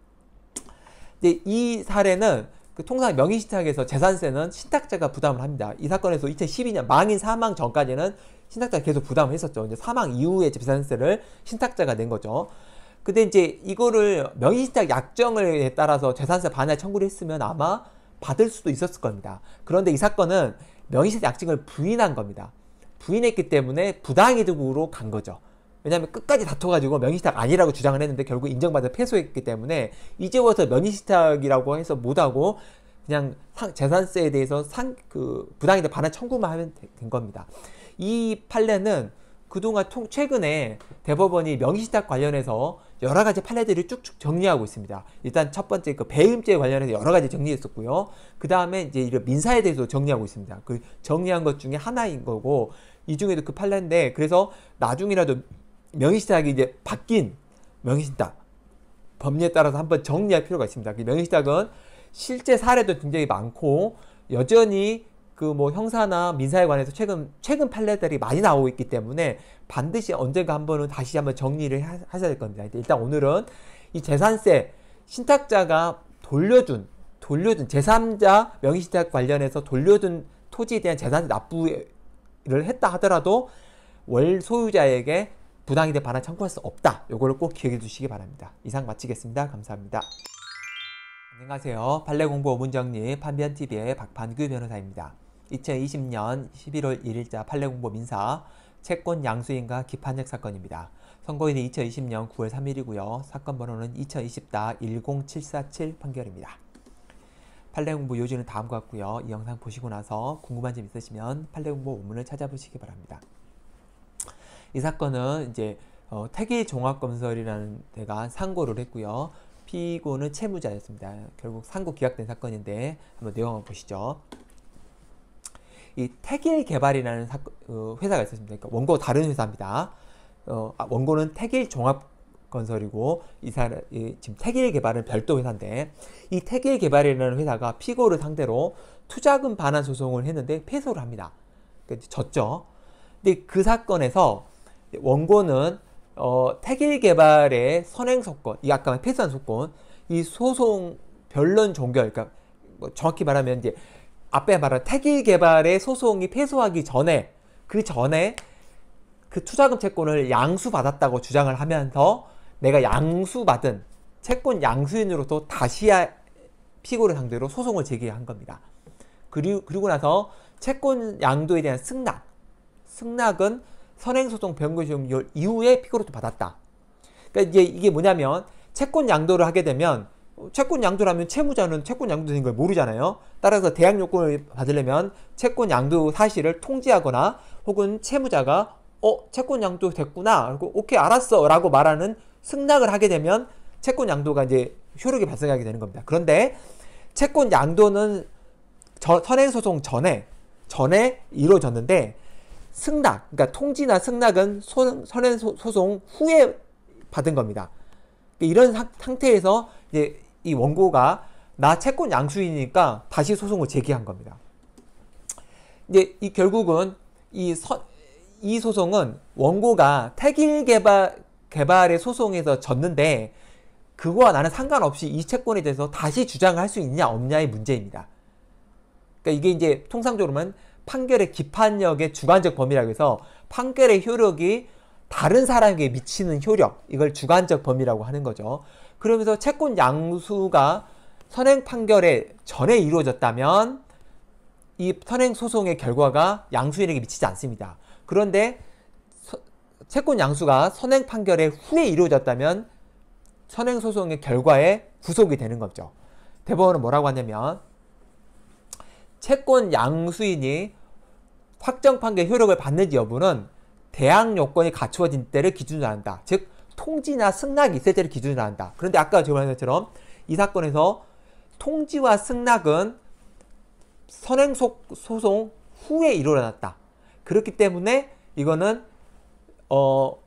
Speaker 1: 근데 이 사례는 그 통상 명의신탁에서 재산세는 신탁자가 부담을 합니다. 이 사건에서 이천십이 년 망인 사망 전까지는 신탁자가 계속 부담을 했었죠. 이제 사망 이후에 재산세를 신탁자가 낸 거죠. 근데 이제 이거를 명의신탁 약정에 따라서 재산세 반환 청구를 했으면 아마 받을 수도 있었을 겁니다. 그런데 이 사건은 명의신탁 약정을 부인한 겁니다. 부인했기 때문에 부당이득으로 간 거죠. 왜냐하면 끝까지 다퉈가지고 명의신탁 아니라고 주장을 했는데 결국 인정받아 패소했기 때문에 이제 와서 명의신탁이라고 해서 못하고 그냥 상, 재산세에 대해서 상, 그 부당이득 반환 청구만 하면 된 겁니다. 이 판례는 그동안 통, 최근에 대법원이 명의신탁 관련해서 여러 가지 판례들을 쭉쭉 정리하고 있습니다. 일단 첫 번째 그 배임죄 관련해서 여러 가지 정리했었고요. 그 다음에 이제 이런 민사에 대해서 정리하고 있습니다. 그 정리한 것 중에 하나인 거고 이 중에도 그 판례인데 그래서 나중이라도 명의신탁이 이제 바뀐 명의신탁 법리에 따라서 한번 정리할 필요가 있습니다. 그 명의신탁은 실제 사례도 굉장히 많고 여전히 그 뭐 형사나 민사에 관해서 최근 최근 판례들이 많이 나오고 있기 때문에 반드시 언젠가 한번은 다시 한번 정리를 하, 하셔야 될 겁니다. 일단 오늘은 이 재산세 신탁자가 돌려준 돌려준 제삼자 명의신탁 관련해서 돌려준 토지에 대한 재산세 납부를 했다 하더라도 월 소유자에게 부당이득 반환 청구할 수 없다. 요거를 꼭 기억해 두시기 바랍니다. 이상 마치겠습니다. 감사합니다. 안녕하세요. 판례공부 오 분 정리 판변티비의 박판규 변호사입니다. 이천이십 년 십일월 일일자 판례공부 민사 채권 양수인과 기판적 사건입니다. 선고일이 이천이십 년 구월 삼일이고요. 사건 번호는 이천이십 일공칠사칠 판결입니다. 판례공부 요지는 다음과 같고요. 이 영상 보시고 나서 궁금한 점 있으시면 판례공부 원문을 찾아보시기 바랍니다. 이 사건은 이제 어, 태길종합건설이라는 데가 상고를 했고요. 피고는 채무자였습니다. 결국 상고 기각된 사건인데 한번 내용을 보시죠. 이 태길개발이라는 사건, 어, 회사가 있었습니다. 그러니까 원고 다른 회사입니다. 어, 아, 원고는 태길종합건설이고 이 사람 이, 지금 태길개발은 별도 회사인데 이 태길개발이라는 회사가 피고를 상대로 투자금 반환 소송을 했는데 패소를 합니다. 그러니까 졌죠. 근데 그 사건에서 원고는 어, 태길개발의 선행소권, 이 아까 패소한 소권, 이 소송 변론 종결, 그러니까 뭐 정확히 말하면 이제 앞에 말한 태길개발의 소송이 패소하기 전에 그 전에 그 투자금 채권을 양수받았다고 주장을 하면서 내가 양수받은 채권 양수인으로부터 다시 피고를 상대로 소송을 제기한 겁니다. 그리고, 그리고 나서 채권 양도에 대한 승낙, 승낙은 선행소송 변고시효 이후에 피고로부터 받았다. 그러니까 이제 이게 뭐냐면 채권 양도를 하게 되면 채권 양도라면 채무자는 채권 양도된 걸 모르잖아요. 따라서 대항 요건을 받으려면 채권 양도 사실을 통지하거나 혹은 채무자가 어 채권 양도 됐구나 그리고 오케이 알았어 라고 말하는 승낙을 하게 되면 채권 양도가 이제 효력이 발생하게 되는 겁니다. 그런데 채권 양도는 저, 선행소송 전에 전에 이루어졌는데 승낙, 그러니까 통지나 승낙은 선행소송 후에 받은 겁니다. 이런 사, 상태에서 이제 이 원고가 나 채권 양수이니까 다시 소송을 제기한 겁니다. 이제 이 결국은 이, 서, 이 소송은 원고가 태길개발 개발의 소송에서 졌는데 그거와 나는 상관없이 이 채권에 대해서 다시 주장을 할 수 있냐 없냐의 문제입니다. 그러니까 이게 이제 통상적으로는 판결의 기판력의 주관적 범위라고 해서 판결의 효력이 다른 사람에게 미치는 효력, 이걸 주관적 범위라고 하는 거죠. 그러면서 채권 양수가 선행 판결에 전에 이루어졌다면 이 선행 소송의 결과가 양수인에게 미치지 않습니다. 그런데 서, 채권 양수가 선행 판결에 후에 이루어졌다면 선행소송의 결과에 구속이 되는 거죠. 대법원은 뭐라고 하냐면 채권 양수인이 확정 판결 효력을 받는지 여부는 대항 요건이 갖추어진 때를 기준으로 한다. 즉 통지나 승낙이 있을 때를 기준으로 한다. 그런데 아까 제가 말한 것처럼 이 사건에서 통지와 승낙은 선행소송 후에 일어났다. 그렇기 때문에 이거는 어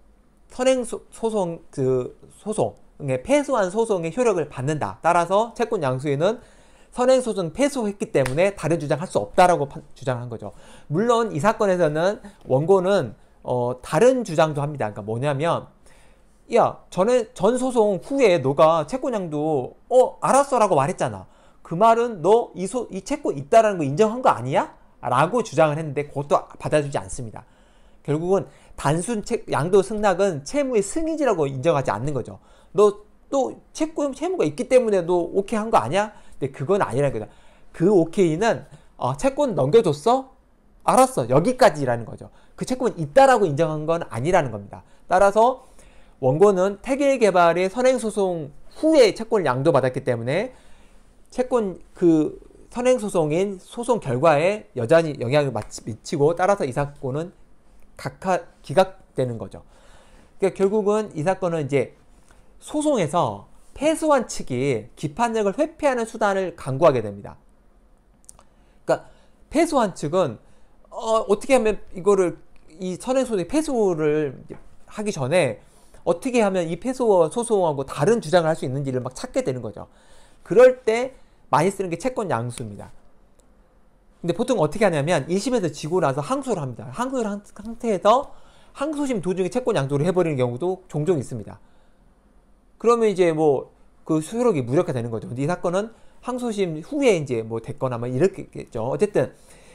Speaker 1: 선행소송 그 소송에 패소한 소송의 효력을 받는다. 따라서 채권 양수인은 선행소송 패소했기 때문에 다른 주장할 수 없다라고 주장한 거죠. 물론 이 사건에서는 원고는 어 다른 주장도 합니다. 그러니까 뭐냐면 야 전에 전 소송 후에 너가 채권양도 어 알았어라고 말했잖아. 그 말은 너 이 소 이 채권 있다라는 거 인정한 거 아니야? 라고 주장을 했는데 그것도 받아주지 않습니다. 결국은 단순 채, 양도 승낙은 채무의 승인이라고 인정하지 않는 거죠. 너 또 채권 채무가 있기 때문에 너 오케이 한 거 아니야? 근데 그건 아니라는 거죠. 그 오케이는 어, 채권 넘겨줬어? 알았어. 여기까지라는 거죠. 그 채권 있다라고 인정한 건 아니라는 겁니다. 따라서 원고는 태길 개발의 선행소송 후에 채권을 양도받았기 때문에 채권 그 선행소송인 소송 결과에 여전히 영향을 미치고 따라서 이 사건은 각하, 기각되는 거죠. 그러니까 결국은 이 사건은 이제 소송에서 패소한 측이 기판력을 회피하는 수단을 강구하게 됩니다. 그러니까 패소한 측은 어, 어떻게 하면 이거를 이 선행소송의 패소를 하기 전에 어떻게 하면 이 패소 소송하고 다른 주장을 할 수 있는지를 막 찾게 되는 거죠. 그럴 때 많이 쓰는 게 채권 양수입니다. 근데 보통 어떻게 하냐면 일 심에서 지고 나서 항소를 합니다. 항소를 한 상태에서 항소심 도중에 채권 양도를 해버리는 경우도 종종 있습니다. 그러면 이제 뭐 그 효력이 무력화되는 거죠. 근데 이 사건은 항소심 후에 이제 뭐 됐거나 뭐 이렇겠죠. 어쨌든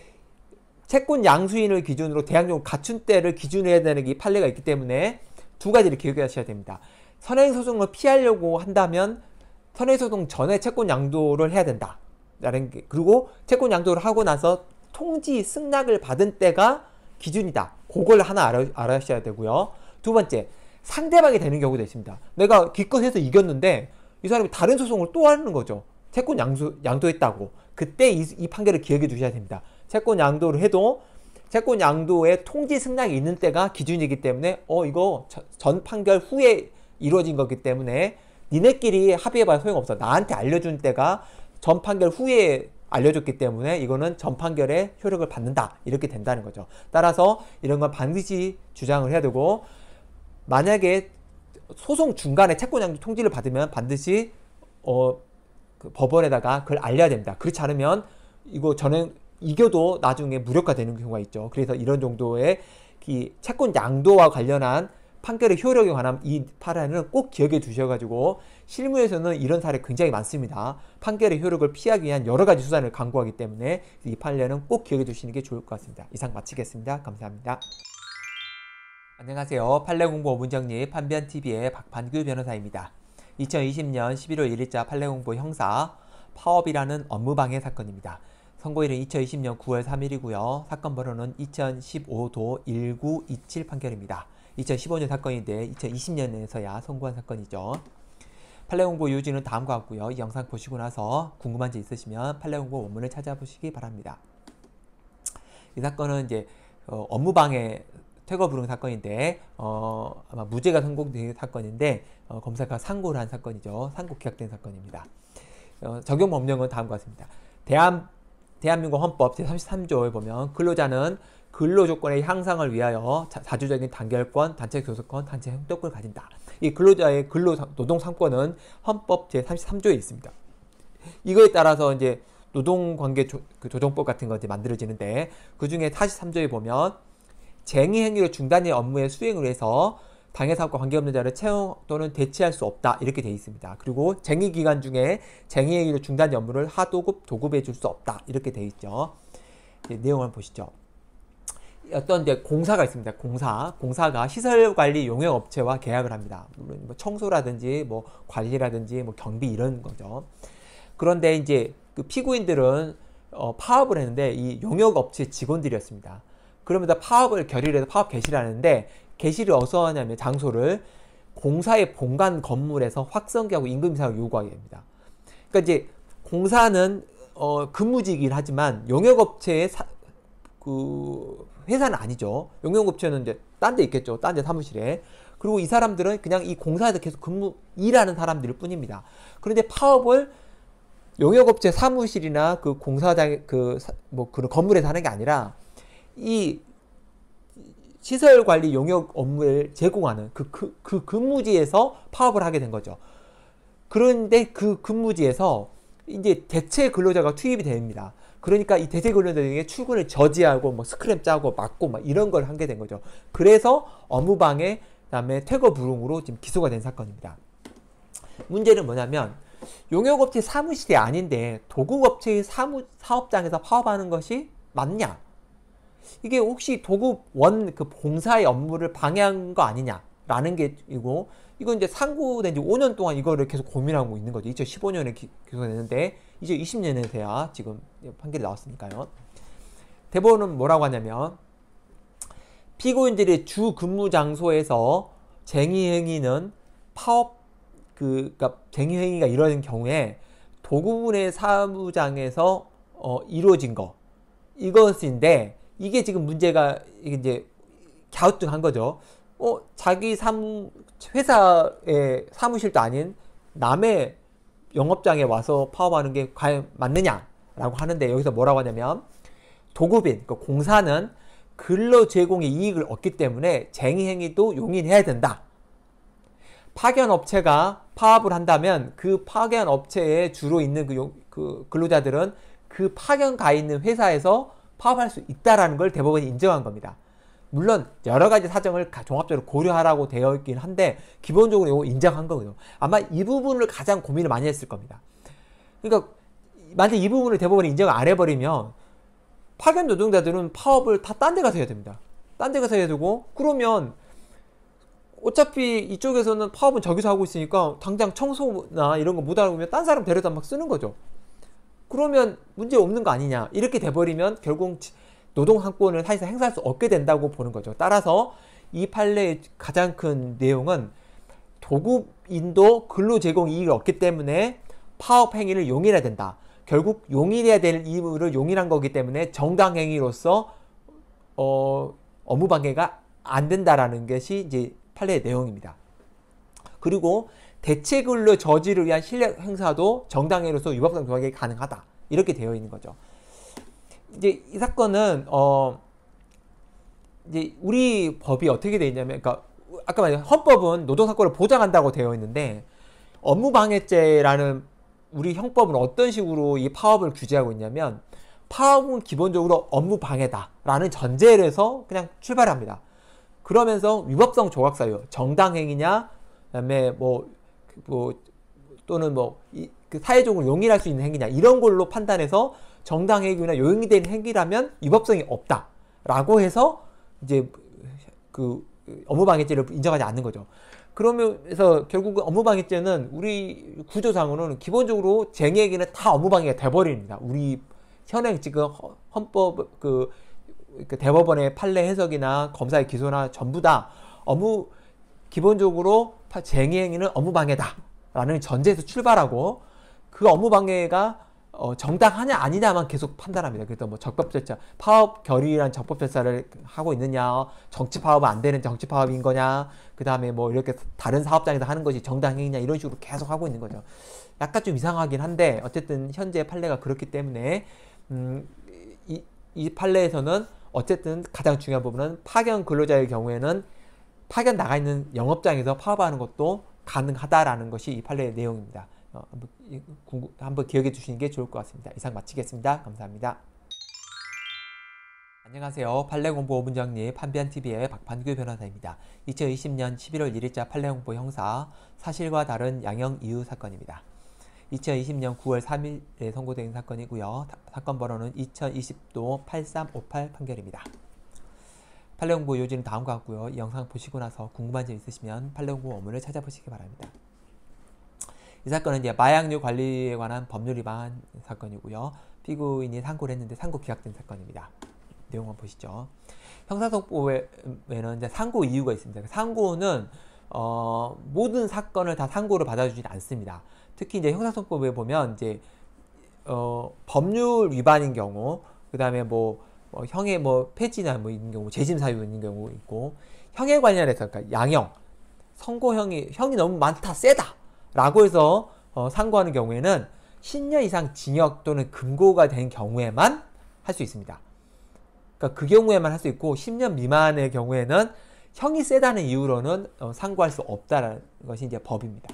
Speaker 1: 채권 양수인을 기준으로 대항력을 갖춘 때를 기준으로 해야 되는 이 판례가 있기 때문에 두 가지를 기억하셔야 됩니다. 선행소송을 피하려고 한다면 선행소송 전에 채권 양도를 해야 된다. 라는 게, 그리고 채권 양도를 하고 나서 통지 승낙을 받은 때가 기준이다. 그걸 하나 알아, 알아셔야 되고요. 두 번째, 상대방이 되는 경우도 있습니다. 내가 기껏해서 이겼는데 이 사람이 다른 소송을 또 하는 거죠. 채권 양수, 양도했다고. 그때 이, 이 판결을 기억해 두셔야 됩니다. 채권 양도를 해도 채권 양도에 통지 승낙이 있는 때가 기준이기 때문에 어 이거 전 판결 후에 이루어진 거기 때문에 니네끼리 합의해봐야 소용없어. 나한테 알려준 때가 전 판결 후에 알려줬기 때문에 이거는 전 판결의 효력을 받는다. 이렇게 된다는 거죠. 따라서 이런 건 반드시 주장을 해야 되고 만약에 소송 중간에 채권양도 통지를 받으면 반드시 어, 그 법원에다가 그걸 알려야 됩니다. 그렇지 않으면 이거 저는 이겨도 나중에 무력화되는 경우가 있죠. 그래서 이런 정도의 이 채권 양도와 관련한 판결의 효력에 관한 이 판례는 꼭 기억해 두셔가지고 실무에서는 이런 사례 굉장히 많습니다. 판결의 효력을 피하기 위한 여러 가지 수단을 강구하기 때문에 이 판례는 꼭 기억해 두시는 게 좋을 것 같습니다. 이상 마치겠습니다. 감사합니다. 안녕하세요. 판례공부 오 분 정리 판변티비의 박판규 변호사입니다. 이천이십 년 십일월 일일자 판례공부 형사 파업이라는 업무방해 사건입니다. 선고일은 이천이십 년 구월 삼일이고요. 사건 번호는 이천십오도 일구이칠 판결입니다. 이천십오 년 사건인데 이천이십 년에서야 선고한 사건이죠. 판례공부 요지는 다음과 같고요. 이 영상 보시고 나서 궁금한 점 있으시면 판례공부 원문을 찾아보시기 바랍니다. 이 사건은 이제 어, 업무방해 퇴거 불응 사건인데 어, 아마 무죄가 선고된 사건인데 어, 검사가 상고를 한 사건이죠. 상고 기각된 사건입니다. 어, 적용 법령은 다음과 같습니다. 대한, 대한민국 헌법 제삼십삼 조에 보면 근로자는 근로조건의 향상을 위하여 자, 자주적인 단결권, 단체 교섭권, 단체 협력권을 가진다. 이 근로자의 근로 노동 상권은 헌법 제삼십삼 조에 있습니다. 이거에 따라서 이제 노동관계 조, 그 조정법 같은 거 이제 만들어지는데 그 중에 사십삼 조에 보면 쟁의 행위로 중단의 업무의 수행을 해서 당해사업과 관계없는 자를 채용 또는 대체할 수 없다. 이렇게 되어 있습니다. 그리고 쟁의 기간 중에 쟁의 행위로 중단의 업무를 하도급, 도급해 줄 수 없다. 이렇게 되어 있죠. 내용을 보시죠. 어떤 이제 공사가 있습니다. 공사. 공사가 시설관리 용역업체와 계약을 합니다. 물론 뭐 청소라든지 뭐 관리라든지 뭐 경비 이런 거죠. 그런데 이제 그 피고인들은 어, 파업을 했는데 이 용역업체 직원들이었습니다. 그러면서 파업을 결의를 해서 파업 개시를 하는데 개시를 어디서 하냐면 장소를 공사의 본관 건물에서 확성기하고 임금 인상을 요구하게 됩니다. 그러니까 이제 공사는 어, 근무직이긴 하지만 용역업체의 사, 그 회사는 아니죠. 용역업체는 이제 딴 데 있겠죠. 딴 데 사무실에. 그리고 이 사람들은 그냥 이 공사에서 계속 근무 일하는 사람들일 뿐입니다. 그런데 파업을 용역업체 사무실이나 그 공사장 그 뭐 그런 건물에서 하는 게 아니라 이 시설 관리 용역 업무를 제공하는 그, 그, 그 근무지에서 파업을 하게 된 거죠. 그런데 그 근무지에서 이제 대체 근로자가 투입이 됩니다. 그러니까 이 대체 근로자들에게 출근을 저지하고 뭐 스크램 짜고 막고 막 이런 걸 하게 된 거죠. 그래서 업무방해, 그다음에 퇴거 불응으로 지금 기소가 된 사건입니다. 문제는 뭐냐면 용역업체 사무실이 아닌데 도급업체의 사무, 사업장에서 파업하는 것이 맞냐? 이게 혹시 도급 원 그 공사의 업무를 방해한 거 아니냐라는 게 이고, 이건 이제 상고된 지 오 년 동안 이거를 계속 고민하고 있는 거죠. 이천십오 년에 기소가 됐는데 이제 이십 년에 돼야 지금 판결이 나왔으니까요. 대법원은 뭐라고 하냐면 피고인들의 주 근무 장소에서 쟁의 행위는 파업 그 그러니까 쟁의 행위가 이루어진 경우에 도급원의 사무장에서 어, 이루어진 거 이것인데, 이게 지금 문제가 이게 이제 갸우뚱한 거죠. 어, 자기 사무 회사의 사무실도 아닌 남의 영업장에 와서 파업하는 게 과연 맞느냐라고 하는데, 여기서 뭐라고 하냐면 도급인, 그 공사는 근로 제공의 이익을 얻기 때문에 쟁의 행위도 용인해야 된다. 파견 업체가 파업을 한다면 그 파견 업체에 주로 있는 그, 용, 그 근로자들은 그 파견 가 있는 회사에서 파업할 수 있다라는 걸 대법원이 인정한 겁니다. 물론 여러 가지 사정을 종합적으로 고려하라고 되어 있긴 한데 기본적으로 이거 인정한 거고요. 아마 이 부분을 가장 고민을 많이 했을 겁니다. 그러니까 만약 이 부분을 대법원이 인정을 안 해버리면 파견 노동자들은 파업을 다 딴 데 가서 해야 됩니다. 딴 데 가서 해야 되고, 그러면 어차피 이쪽에서는 파업은 저기서 하고 있으니까 당장 청소나 이런 거 못하고 면 딴 사람 데려다 막 쓰는 거죠. 그러면 문제 없는 거 아니냐, 이렇게 돼버리면 결국 노동항권을 사실상 행사할 수 없게 된다고 보는 거죠. 따라서 이 판례의 가장 큰 내용은 도급인도 근로 제공 이익을 얻기 때문에 파업 행위를 용인해야 된다. 결국 용인해야 될 이유를 용인한 거기 때문에 정당 행위로서 어, 업무 방해가 안 된다라는 것이 이제 판례의 내용입니다. 그리고 대체 근로 저지를 위한 실력 행사도 정당 행위로서 위법성 조항이 가능하다. 이렇게 되어 있는 거죠. 이제 이 사건은 어 이제 우리 법이 어떻게 되어 있냐면, 그러니까 아까 말한 헌법은 노동사건을 보장한다고 되어 있는데 업무방해죄라는 우리 형법은 어떤 식으로 이 파업을 규제하고 있냐면, 파업은 기본적으로 업무방해다라는 전제를 해서 그냥 출발합니다. 그러면서 위법성 조각사유, 정당행위냐, 그다음에 뭐, 뭐 또는 뭐 이, 그 사회적으로 용인할 수 있는 행위냐, 이런 걸로 판단해서 정당행위나 용인된 행위라면 위법성이 없다라고 해서 이제 그 업무방해죄를 인정하지 않는 거죠. 그러면서 결국 업무방해죄는 우리 구조상으로는 기본적으로 쟁의행위는 다 업무방해가 돼버립니다. 우리 현행 지금 헌법 그, 그 대법원의 판례 해석이나 검사의 기소나 전부 다 업무 기본적으로 쟁의행위는 업무방해다라는 전제에서 출발하고, 그 업무방해가 어, 정당하냐 아니냐만 계속 판단합니다. 그래서 뭐 적법절차, 파업 결의란 적법절차를 하고 있느냐, 정치 파업은 안 되는 정치 파업인 거냐, 그 다음에 뭐 이렇게 다른 사업장에서 하는 것이 정당행위냐, 이런 식으로 계속 하고 있는 거죠. 약간 좀 이상하긴 한데 어쨌든 현재 판례가 그렇기 때문에 음, 이, 이 판례에서는 어쨌든 가장 중요한 부분은 파견 근로자의 경우에는 파견 나가 있는 영업장에서 파업하는 것도 가능하다라는 것이 이 판례의 내용입니다. 어, 한번, 한번 기억해 주시는 게 좋을 것 같습니다. 이상 마치겠습니다. 감사합니다. 안녕하세요. 판례공부 오 분 정리 판변티비의 박판규 변호사입니다. 이천이십 년 십일월 일일자 판례공부 형사 사실과 다른 양형 이유 사건입니다. 이천이십 년 구월 삼일에 선고된 사건이고요. 사건 번호는 이천이십도 팔삼오팔 판결입니다. 판례공부 요지는 다음과 같고요. 이 영상 보시고 나서 궁금한 점 있으시면 판례공부 원문을 찾아보시기 바랍니다. 이 사건은 이제 마약류 관리에 관한 법률 위반 사건이고요. 피고인이 상고를 했는데 상고 기각된 사건입니다. 내용 한번 보시죠. 형사소송법에는 이제 상고 이유가 있습니다. 상고는 어, 모든 사건을 다 상고를 받아주지는 않습니다. 특히 이제 형사소송법에 보면 이제 어, 법률 위반인 경우, 그 다음에 뭐, 뭐 형의 뭐 폐지나 뭐 있는 경우, 재심 사유 있는 경우 있고, 형에 관련해서 그러니까 양형, 선고형이 형이 너무 많다, 세다라고 해서 어, 상고하는 경우에는 십 년 이상 징역 또는 금고가 된 경우에만 할 수 있습니다. 그러니까 그 경우에만 할 수 있고 십 년 미만의 경우에는 형이 세다는 이유로는 어, 상고할 수 없다는 것이 이제 법입니다.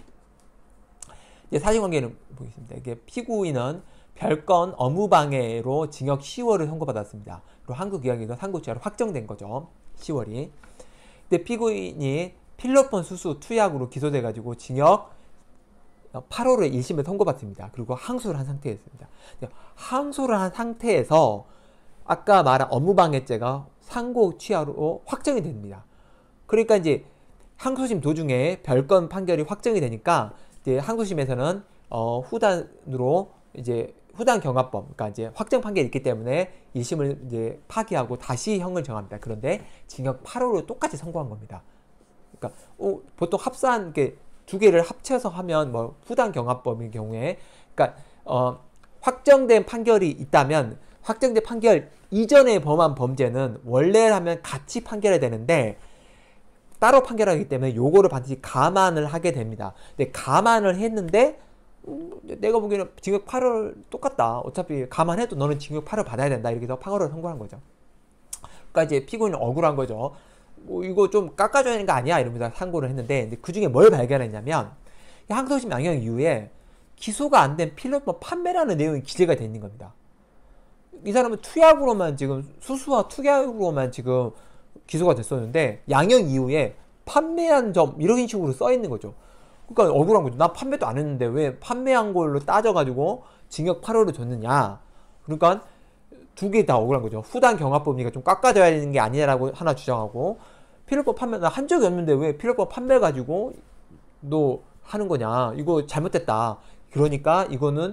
Speaker 1: 이제 사실관계는 보겠습니다. 이게 피고인은 별건 업무방해로 징역 십월을 선고받았습니다. 그리고 한국의학에서 상고치하로 확정된 거죠. 십월이. 근데 피고인이 필로폰 수수 투약으로 기소돼가지고 징역 팔월에 일 심에 선고받습니다. 그리고 항소를 한 상태였습니다. 항소를 한 상태에서 아까 말한 업무방해죄가 상고 취하로 확정이 됩니다. 그러니까 이제 항소심 도중에 별건 판결이 확정이 되니까 이제 항소심에서는 어, 후단으로 이제 후단 경합법, 그러니까 이제 확정 판결이 있기 때문에 일 심을 이제 파기하고 다시 형을 정합니다. 그런데 징역 팔월로 똑같이 선고한 겁니다. 그러니까 어, 보통 합산 게 두 개를 합쳐서 하면 뭐 후단 경합법인 경우에, 그러니까 어, 확정된 판결이 있다면 확정된 판결 이전에 범한 범죄는 원래라면 같이 판결해야 되는데 따로 판결하기 때문에 요거를 반드시 감안을 하게 됩니다. 근데 감안을 했는데 음, 내가 보기에는 징역 팔월 똑같다. 어차피 감안해도 너는 징역 팔월 받아야 된다. 이렇게 해서 판결을 선고한 거죠. 그러니까 이제 피고인은 억울한 거죠. 뭐 이거 좀 깎아줘야 되는 거 아니야? 이러면서 상고를 했는데, 근데 그 중에 뭘 발견했냐면 항소심 양형 이후에 기소가 안 된 필로폰 판매라는 내용이 기재가 돼 있는 겁니다. 이 사람은 투약으로만 지금 수수와 투약으로만 지금 기소가 됐었는데 양형 이후에 판매한 점 이런 식으로 써 있는 거죠. 그러니까 억울한 거죠. 나 판매도 안 했는데 왜 판매한 걸로 따져가지고 징역 팔월을 줬느냐. 그러니까 두 개 다 억울한 거죠. 후단 경합법이니까 좀 깎아줘야 되는 게 아니냐라고 하나 주장하고, 필로폰 판매 나 한 적이 없는데 왜 필로폰 판매 가지고 너 하는 거냐. 이거 잘못됐다. 그러니까 이거는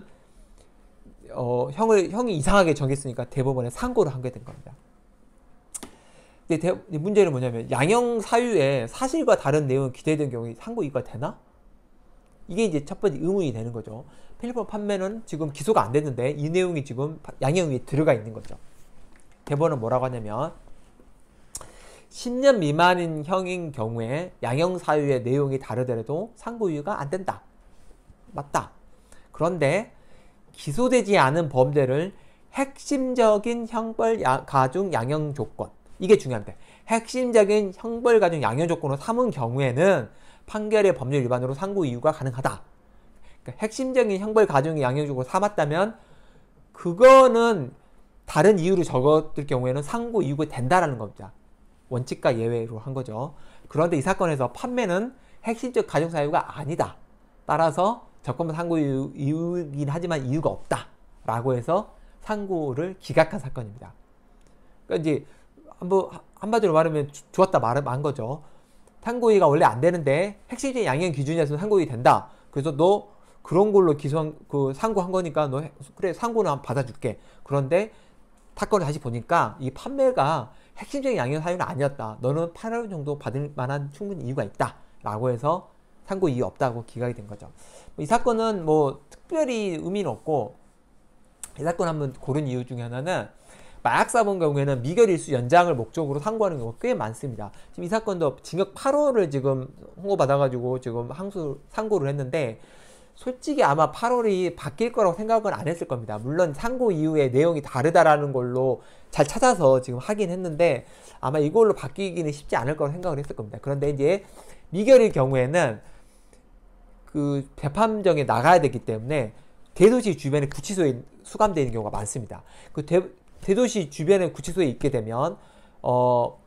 Speaker 1: 어, 형을 형이 이상하게 정했으니까 대법원에 상고를 하게 된 겁니다. 근데 대, 문제는 뭐냐면 양형 사유에 사실과 다른 내용이 기재된 경우에 상고 이유가 되나? 이게 이제 첫 번째 의문이 되는 거죠. 필로폰 판매는 지금 기소가 안 됐는데 이 내용이 지금 양형 위에 들어가 있는 거죠. 대법원은 뭐라고 하냐면 십 년 미만인 형인 경우에 양형 사유의 내용이 다르더라도 상고 이유가 안 된다. 맞다. 그런데 기소되지 않은 범죄를 핵심적인 형벌 가중 양형 조건, 이게 중요합니다. 핵심적인 형벌 가중 양형 조건으로 삼은 경우에는 판결의 법률 위반으로 상고 이유가 가능하다. 그러니까 핵심적인 형벌 가중 양형 조건으로 삼았다면 그거는 다른 이유로 적었을 경우에는 상고 이유가 된다라는 겁니다. 원칙과 예외로 한 거죠. 그런데 이 사건에서 판매는 핵심적 가중 사유가 아니다. 따라서 적법한 상고 이유, 이유긴 하지만 이유가 없다. 라고 해서 상고를 기각한 사건입니다. 그러니까 이제 한번 한마디로 말하면 좋았다 말한 거죠. 상고이가 원래 안 되는데 핵심적인 양형 기준에서 상고이 된다. 그래서 너 그런 걸로 기소한 그 상고한 거니까 너 그래 상고는 한번 받아줄게. 그런데 사건을 다시 보니까 이 판매가 핵심적인 양형 사유는 아니었다. 너는 팔 월 정도 받을 만한 충분히 이유가 있다. 라고 해서 상고 이유 없다고 기각이 된 거죠. 이 사건은 뭐 특별히 의미는 없고, 이 사건 한번 고른 이유 중에 하나는 마약 사범 경우에는 미결 일수 연장을 목적으로 상고하는 경우가 꽤 많습니다. 지금 이 사건도 징역 팔월을 지금 홍보받아가지고 지금 항소 상고를 했는데, 솔직히 아마 팔월이 바뀔 거라고 생각은 안 했을 겁니다. 물론 상고 이후에 내용이 다르다라는 걸로 잘 찾아서 지금 하긴 했는데 아마 이걸로 바뀌기는 쉽지 않을 거라고 생각을 했을 겁니다. 그런데 이제 미결일 경우에는 그 재판정에 나가야 되기 때문에 대도시 주변에 구치소에 수감되어 있는 경우가 많습니다. 그 대, 대도시 주변에 구치소에 있게 되면 어,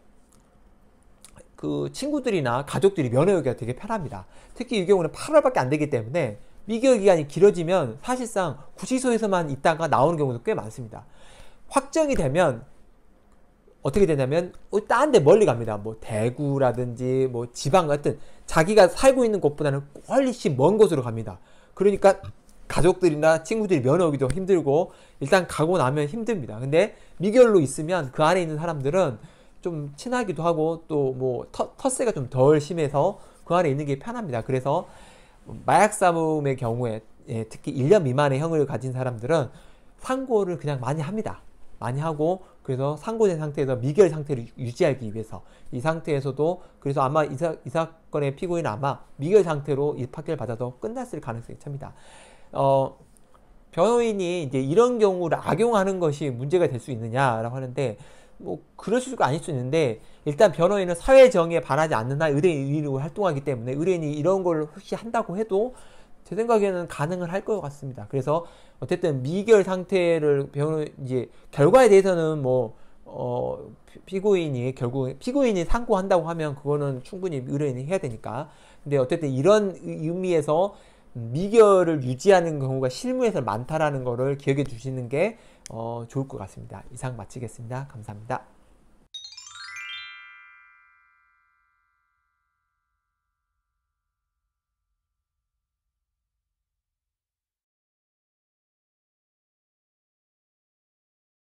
Speaker 1: 그 친구들이나 가족들이 면회오기가 되게 편합니다. 특히 이 경우는 팔월밖에 안 되기 때문에 미결 기간이 길어지면 사실상 구치소에서만 있다가 나오는 경우도 꽤 많습니다. 확정이 되면 어떻게 되냐면 딴 데 멀리 갑니다. 뭐 대구라든지 뭐 지방 같은 자기가 살고 있는 곳보다는 훨씬 먼 곳으로 갑니다. 그러니까 가족들이나 친구들이 면회 오기도 힘들고 일단 가고 나면 힘듭니다. 근데 미결로 있으면 그 안에 있는 사람들은 좀 친하기도 하고 또 뭐 텃세가 좀 덜 심해서 그 안에 있는 게 편합니다. 그래서 마약 사범의 경우에 예, 특히 일 년 미만의 형을 가진 사람들은 상고를 그냥 많이 합니다. 많이 하고 그래서 상고된 상태에서 미결 상태를 유지하기 위해서 이 상태에서도 그래서 아마 이, 사, 이 사건의 피고인은 아마 미결 상태로 이 판결을 받아도 끝났을 가능성이 큽니다. 어, 변호인이 이제 이런 경우를 악용하는 것이 문제가 될 수 있느냐라고 하는데 뭐 그럴 수가 아닐 수 있는데 일단 변호인은 사회 정의에 반하지 않는 한 의뢰인으로 활동하기 때문에 의뢰인이 이런 걸 혹시 한다고 해도 제 생각에는 가능을 할 것 같습니다. 그래서 어쨌든 미결 상태를 변호 이제 결과에 대해서는 뭐 어, 피고인이 결국 피고인이 상고한다고 하면 그거는 충분히 의뢰인이 해야 되니까. 근데 어쨌든 이런 의미에서 미결을 유지하는 경우가 실무에서 많다라는 거를 기억해 주시는 게 어, 좋을 것 같습니다. 이상 마치겠습니다. 감사합니다.